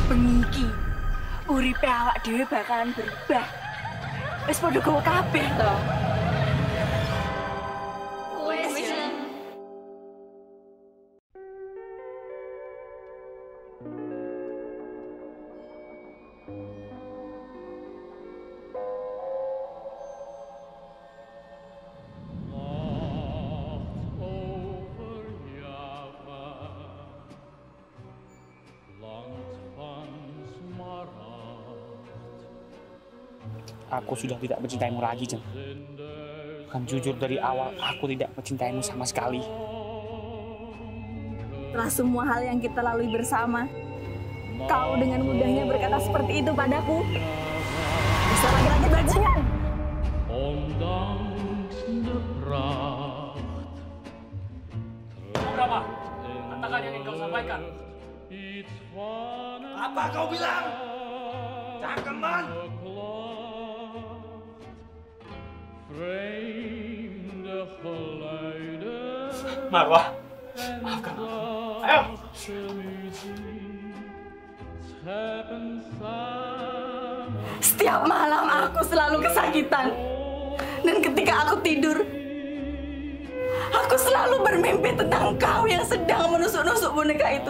Bengi iki uripe awak dhewe bakalan berubah. Wis padha gowo kabeh to. Wis ya. Aku sudah tidak mencintaimu lagi, Jen. Bukan jujur dari awal, aku tidak mencintaimu sama sekali. Setelah semua hal yang kita lalui bersama, kau dengan mudahnya berkata seperti itu padaku. Bisa lagi-lagi bajingan. Berapa? Katakan yang ingin kau sampaikan. Apa kau bilang? Cangkeman! Marwah, maafkan aku. Ayo! Setiap malam aku selalu kesakitan. Dan ketika aku tidur, aku selalu bermimpi tentang kau yang sedang menusuk-nusuk boneka itu.